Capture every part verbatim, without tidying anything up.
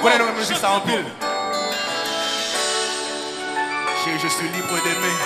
connaissez la musique ça en pile. Chérie, je suis libre d'aimer.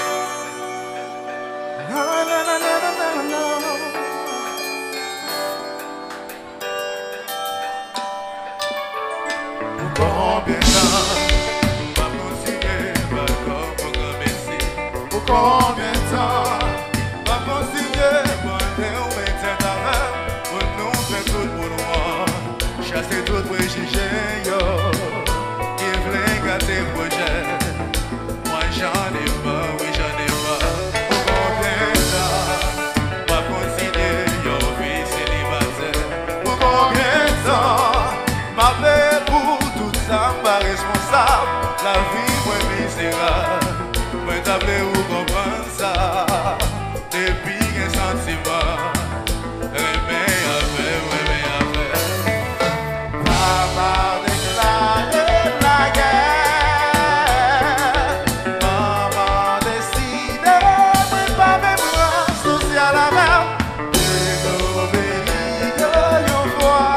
Combien de temps va continuer, va recommencer? Pour combien de temps va continuer, va dérouler ta main? Pour nous faire tout pour nous, chasser tout préjugé, yo, qui veut gâter le projet. Moi j'en ai pas, oui j'en ai pas. Pour combien de temps va continuer, yo, vie célibataire? Pour combien de temps ma mère pour ça m'a responsable, la vie moi misérable. Moi t'appelais ou comprendre ça, depuis un sentiment. Remets avec, remets avec. Maman déclaré la guerre. Maman décidé de pas me prendre social à la mer. Désobéir que yon voit.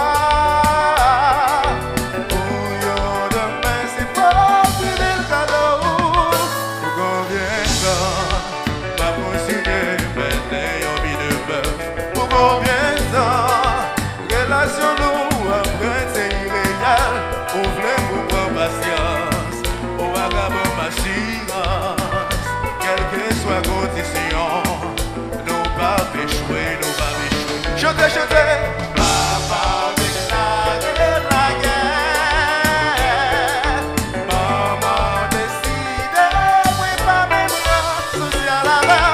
Chantez, chantez. Papa déclaré la guerre. Maman décidé, oui, pas même social à la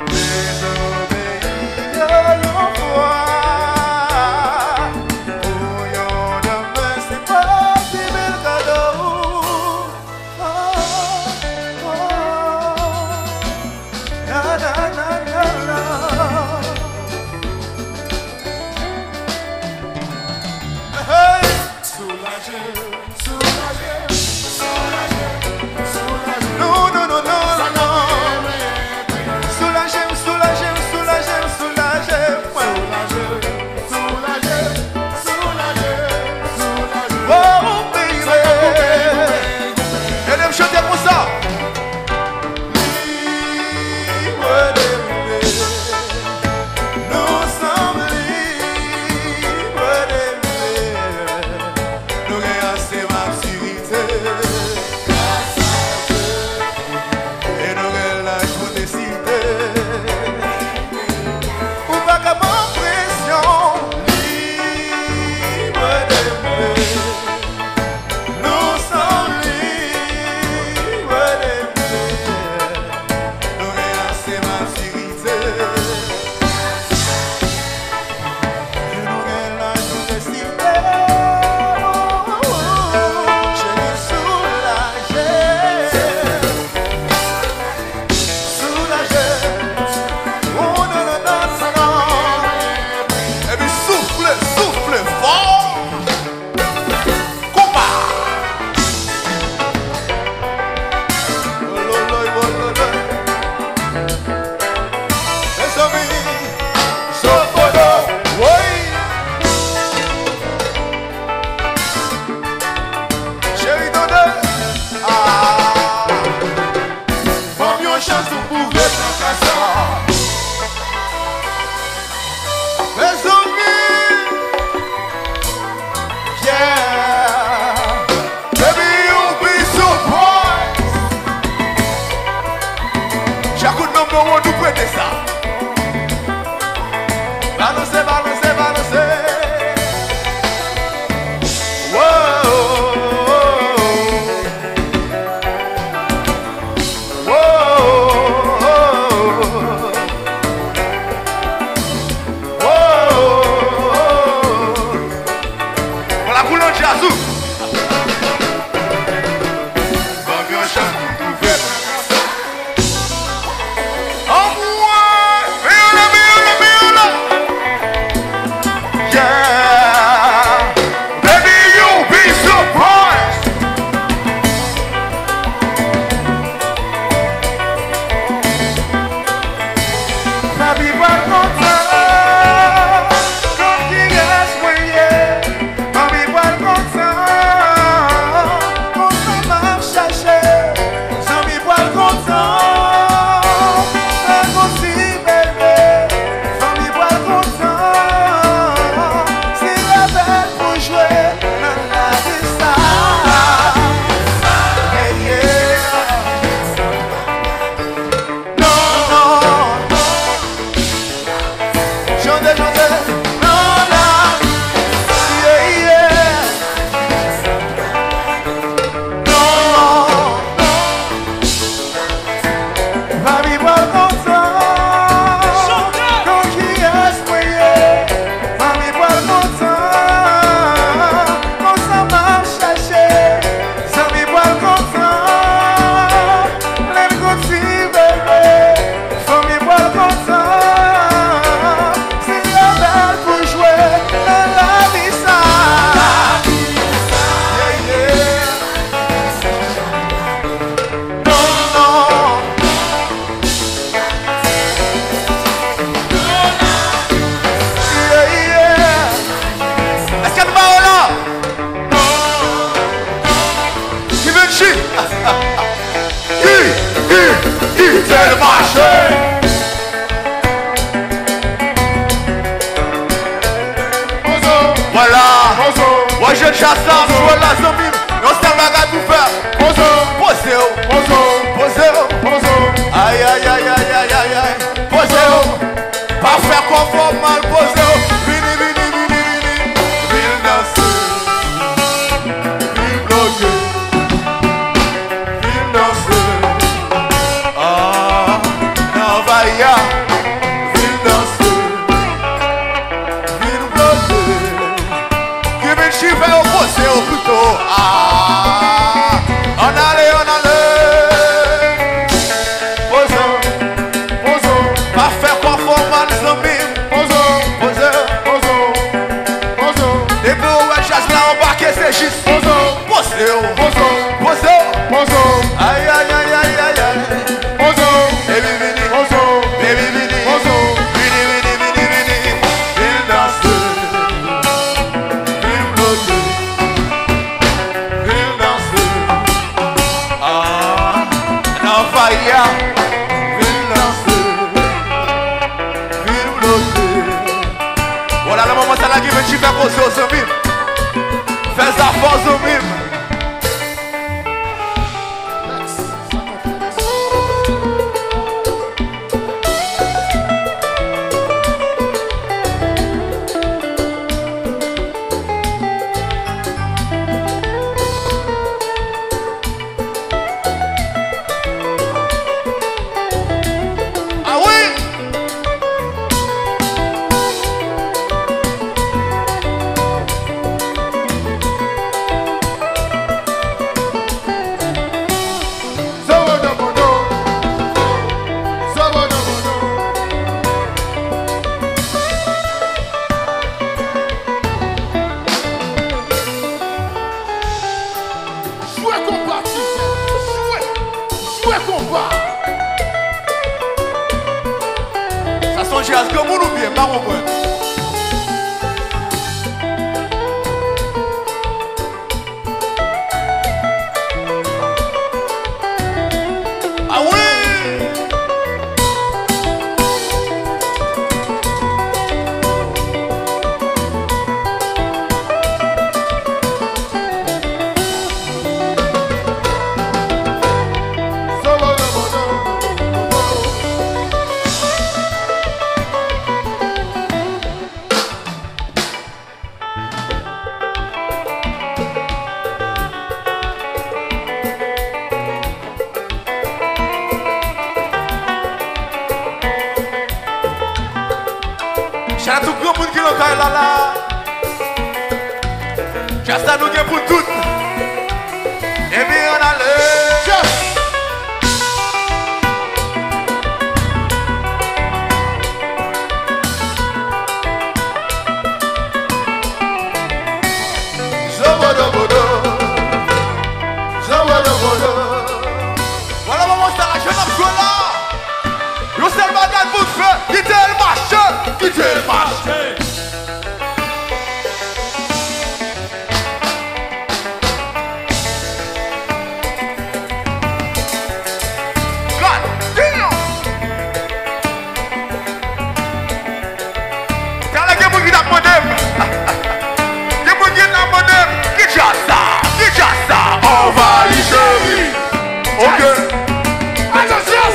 désobéir yon fois. Pour yon demain, c'est pas si bel cadeau. Oh, oh, na, na, na, na, na. Oh! Chassa, jouer la zombie. Non, c'est un bagage pour faire. Posez-vous. Posez-vous. Posez-vous. Aïe, aïe, aïe, aïe, aïe, aïe, aïe. Posez-vous. Pas faire conforme mal. Posez-vous. Vini, vini, vini, vini. Vini danser. Vini bloquer. Vini danser. Ah, non, va y a. Vini danser. Vini bloquer. Qui vient chiffrer au posé au couteau. Ah, on allait, on allait. Posez-vous. Posez-vous. Pas faire conforme mal, zombie. Posez-vous. Posez-vous. Posez-vous. Et pour ouais, chasse là, on va que c'est juste. Posez-vous. Posez-vous. Posez-vous. Posez-vous. Aïe, aïe, aïe, aïe, aïe, aïe. Posez-vous. Baby, vini. Posez-vous. Baby, vini. Posez-vous. Vini, vini, vini, vini. Il danse. Il bloque. Il danse. Ah, non, faillia. Il danse. Il bloque. Voilà le moment, ça l'a qui veut tu faire poser aux zombies. Fais ça force aux zombies. Ah oui! Jouez combat, jouez, jouez combat. Ça sonne jazz comme on oublie, pas mon point. Ah oui! Shout out to tout le monde qui est là là. Just à nous bien pour tout. Et bien on a le. Voilà maman, c'est la jeune homme là. Yo c'est le bagage pour faire. Quittez le marché. Quittez le marché. God damn. T'as la gueule qui n'a pas de. Gueule qui n'a pas de. Qui ça? Qui ça? On va y chérie. Ok. Attention.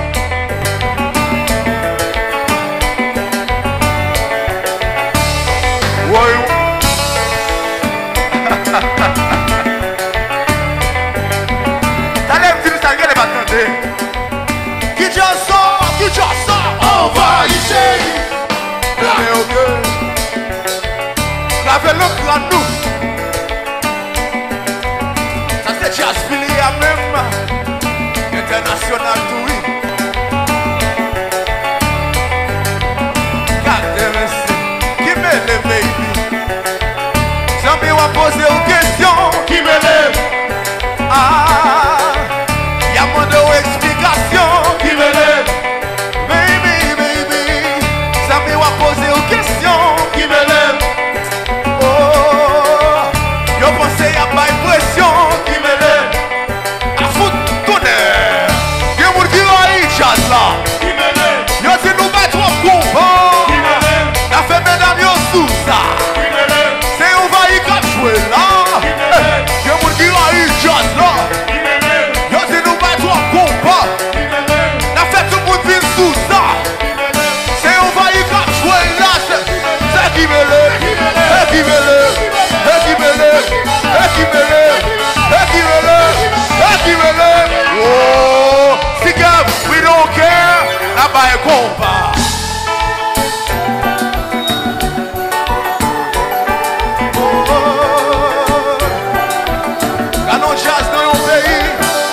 Voyons. T'as l'air de ça, elle va attendre. Qui ça? Qui ça? On va y chérie. Ok, ok. La vélo pour nous. Ça c'est jazz fili à même. International tout oui. Qui me lève, baby? Jamais on va poser une question. Qui me lève? Ah, y'a moins d'explication. Qui me lève? Baby, baby. Jamais on va poser une question. Qui me lève? Oh, yo pensé y'a pas une pression. Qui me lève? À foutre tonnerre. Y'a moun qui va mon cœur, là-bas est combat. Canon jazz dans mon pays.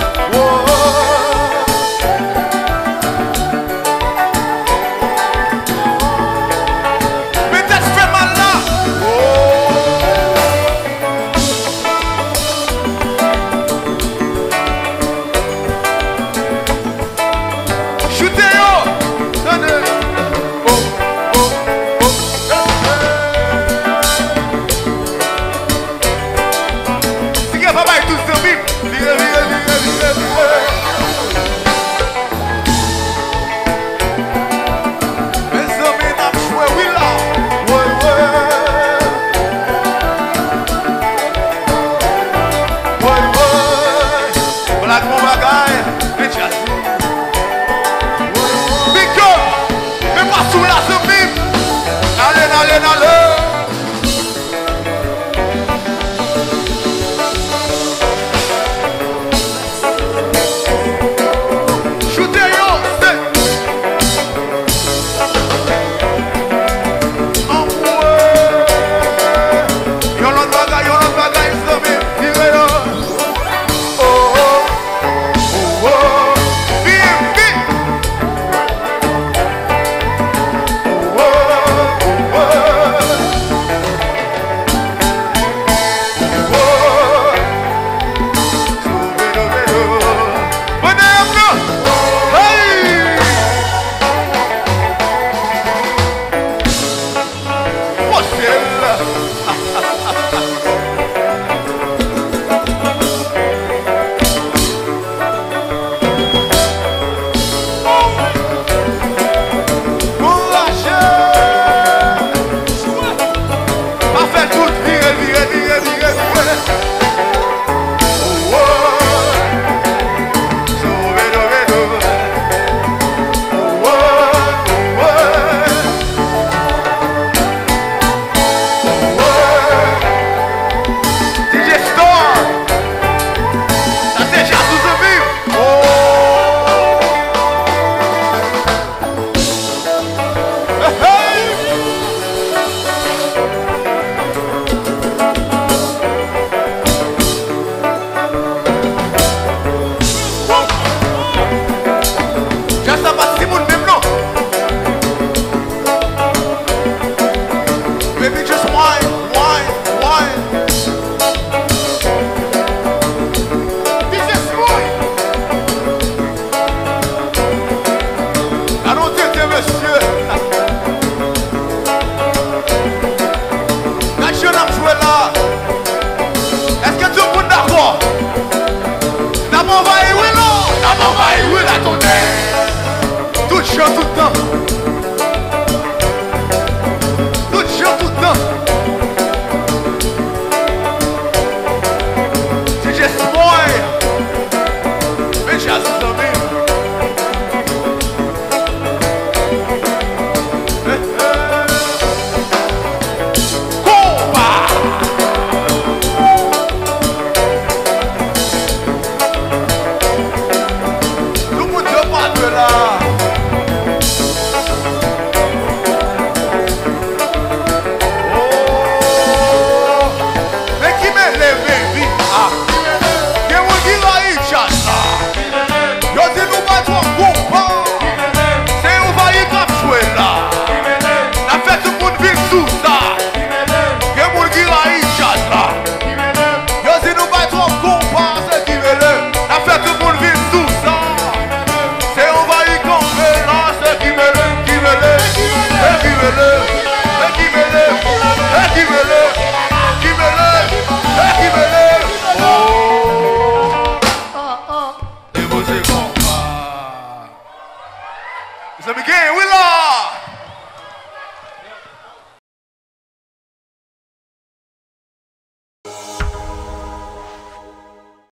Mais t'as fait mal là. So begin, we love.